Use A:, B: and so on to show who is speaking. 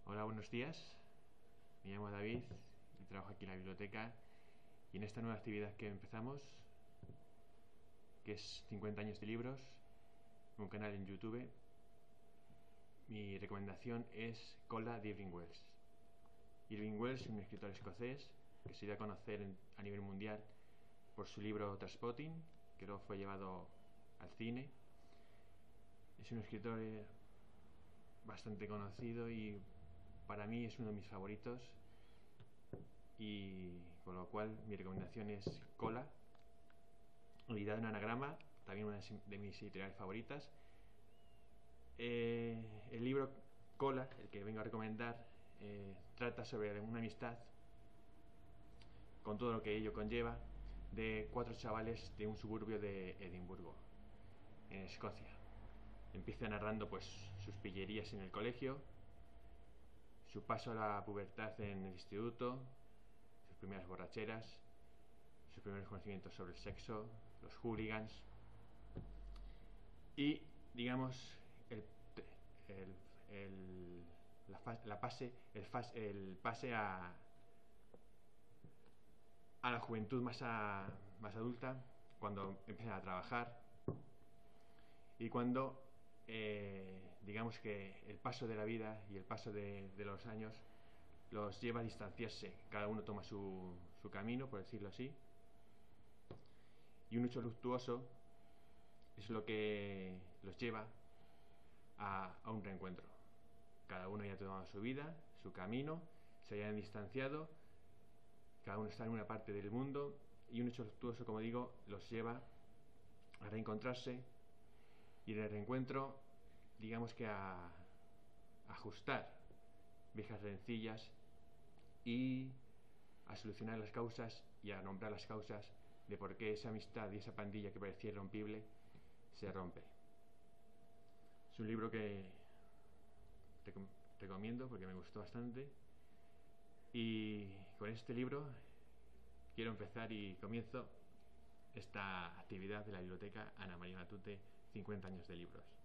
A: Hola, buenos días. Me llamo David y trabajo aquí en la biblioteca. Y en esta nueva actividad que empezamos, que es 50 años de libros, un canal en YouTube, mi recomendación es Cola de Irving Welsh. Irving Welsh es un escritor escocés que se dio a conocer a nivel mundial por su libro Trainspotting, que luego fue llevado al cine. Es un escritor bastante conocido y para mí es uno de mis favoritos, y con lo cual mi recomendación es Cola, unidad de un anagrama, también una de mis editoriales favoritas. El libro Cola, el que vengo a recomendar, trata sobre una amistad con todo lo que ello conlleva de cuatro chavales de un suburbio de Edimburgo, en Escocia. Empieza narrando pues sus pillerías en el colegio, su paso a la pubertad en el instituto, sus primeras borracheras, sus primeros conocimientos sobre el sexo, los hooligans y, digamos, el, el, el pase a la juventud más adulta, cuando empiezan a trabajar y cuando, digamos que el paso de la vida y el paso de los años los lleva a distanciarse. Cada uno toma su camino, por decirlo así, y un hecho luctuoso es lo que los lleva a un reencuentro. Cada uno ya ha tomado su vida, su camino, se hayan distanciado, cada uno está en una parte del mundo, y un hecho luctuoso, como digo, los lleva a reencontrarse, y en el reencuentro, digamos que a ajustar viejas rencillas y a solucionar las causas y a nombrar las causas de por qué esa amistad y esa pandilla que parecía irrompible se rompe. Es un libro que recomiendo porque me gustó bastante, y con este libro quiero empezar y comienzo esta actividad de la biblioteca Ana María Matute, 50 años de libros.